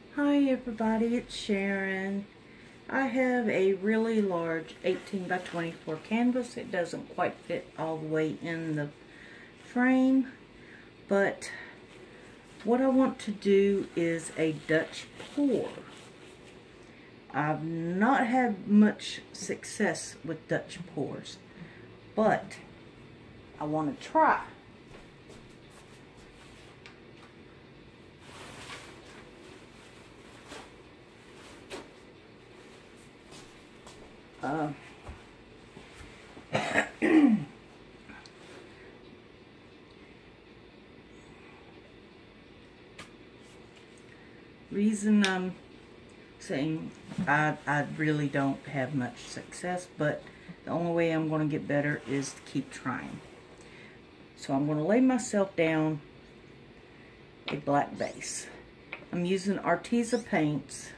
Hi everybody, it's Sharon. I have a really large 18 by 24 canvas. It doesn't quite fit all the way in the frame, but what I want to do is a Dutch pour. I've not had much success with Dutch pours, but I want to try. Reason I'm saying I really don't have much success, but the only way I'm going to get better is to keep trying. So I'm going to lay myself down a black base. I'm using Arteza paints.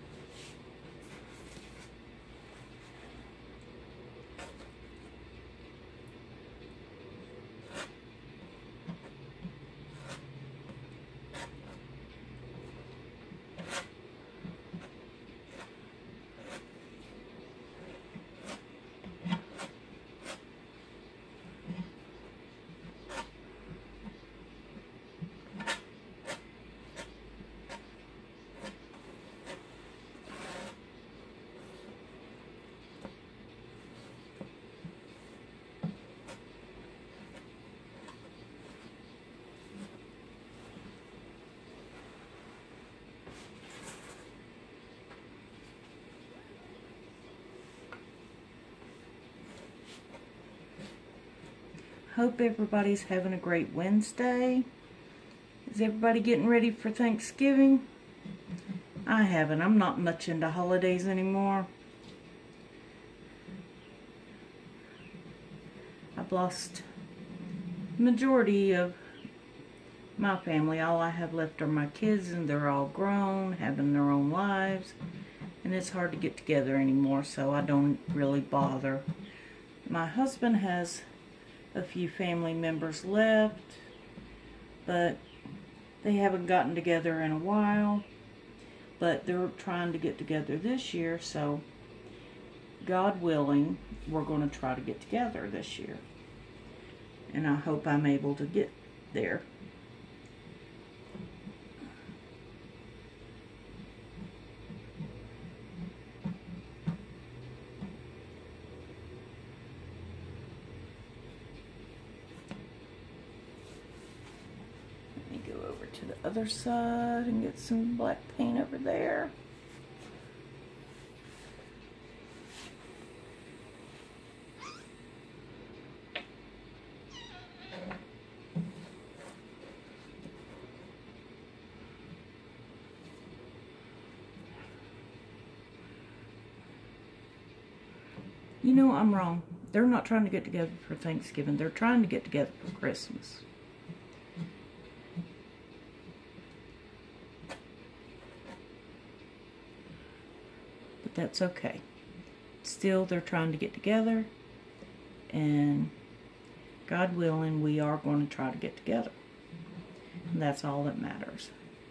Hope everybody's having a great Wednesday. Is everybody getting ready for Thanksgiving? I haven't. I'm not much into holidays anymore. I've lost the majority of my family. All I have left are my kids, and they're all grown, having their own lives. And it's hard to get together anymore, so I don't really bother. My husband has a few family members left, but they haven't gotten together in a while. But they're trying to get together this year, so God willing, we're going to try to get together this year. And I hope I'm able to get there. To the other side and get some black paint over there. You know, I'm wrong. They're not trying to get together for Thanksgiving. They're trying to get together for Christmas. That's okay. Still, they're trying to get together, and God willing, we are going to try to get together. And that's all that matters.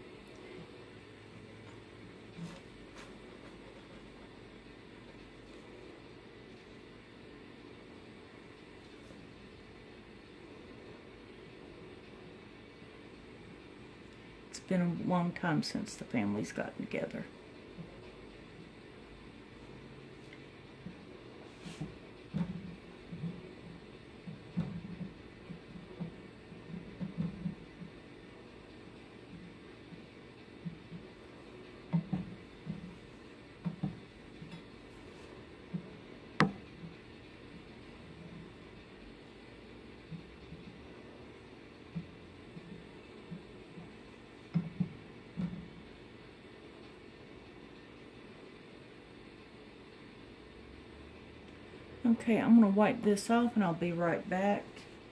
It's been a long time since the family's gotten together. Okay, I'm going to wipe this off and I'll be right back.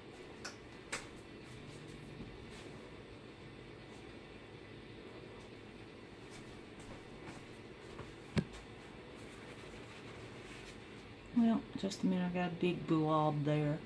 Well, just a minute, I got a big blob there.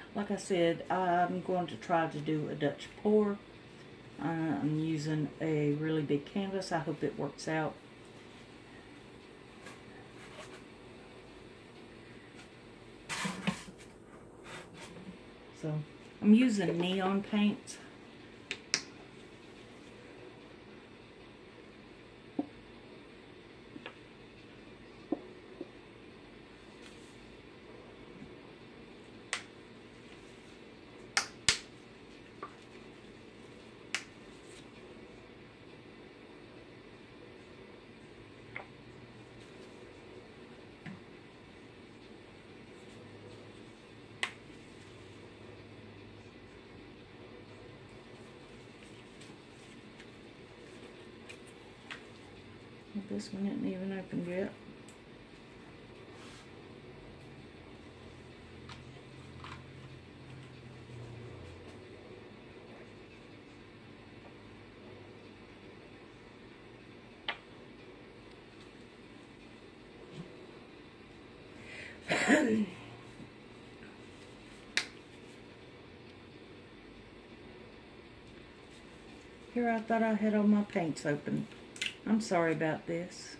Like I said, I'm going to try to do a Dutch pour. I'm using a really big canvas. I hope it works out. So I'm using neon paints. This one isn't even opened yet. Here, I thought I had all my paints open. I'm sorry about this.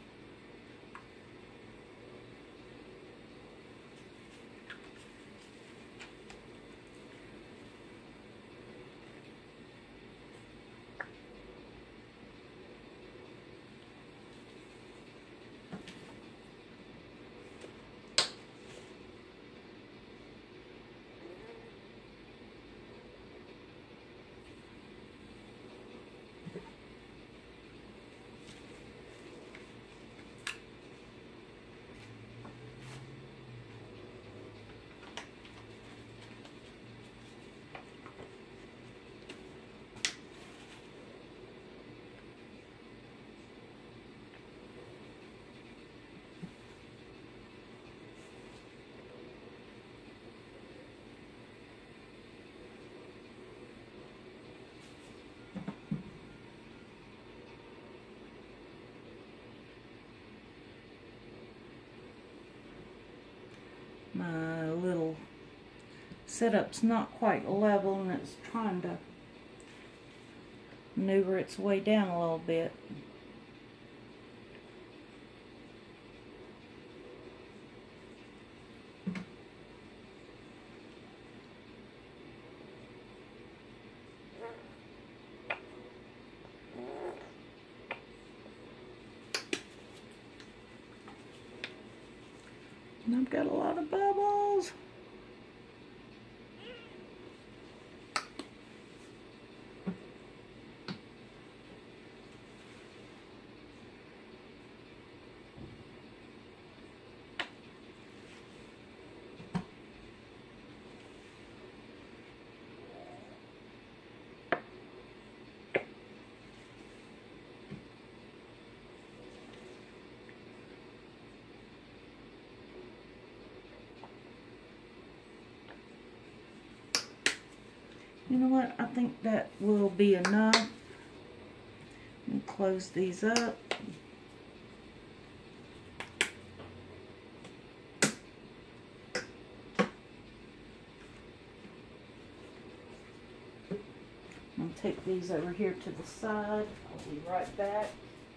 My little setup's not quite level and it's trying to maneuver its way down a little bit. And I've got a lot of bubbles. You know what? I think that will be enough. Let me close these up. I'm going to take these over here to the side. I'll be right back.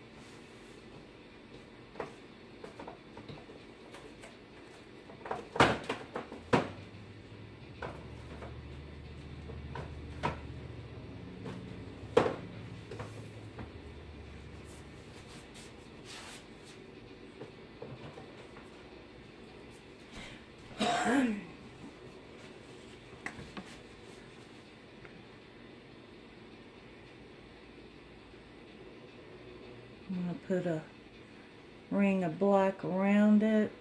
I'm going to put a ring of black around it.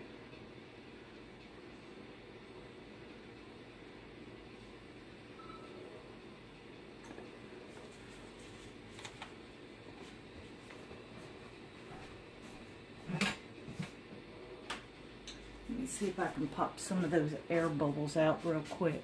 Let me see if I can pop some of those air bubbles out real quick.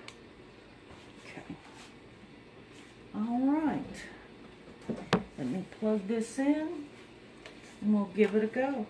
All right, let me plug this in and we'll give it a go.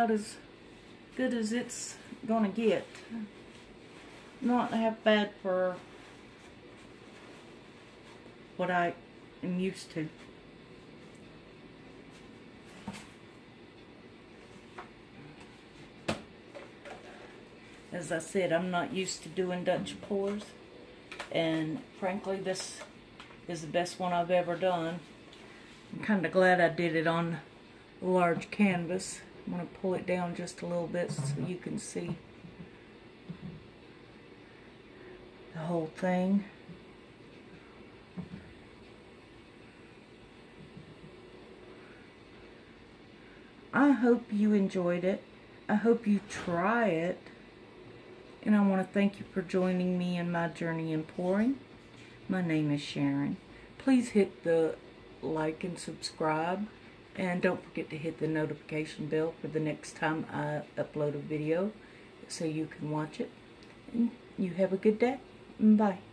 about as good as it's gonna get. Not half bad for what I am used to. As I said, I'm not used to doing Dutch pours, and frankly this is the best one I've ever done. I'm kind of glad I did it on a large canvas. I'm going to pull it down just a little bit so you can see the whole thing. I hope you enjoyed it. I hope you try it. And I want to thank you for joining me in my journey in pouring. My name is Sharon. Please hit the like and subscribe. And don't forget to hit the notification bell for the next time I upload a video so you can watch it. And you have a good day. Bye.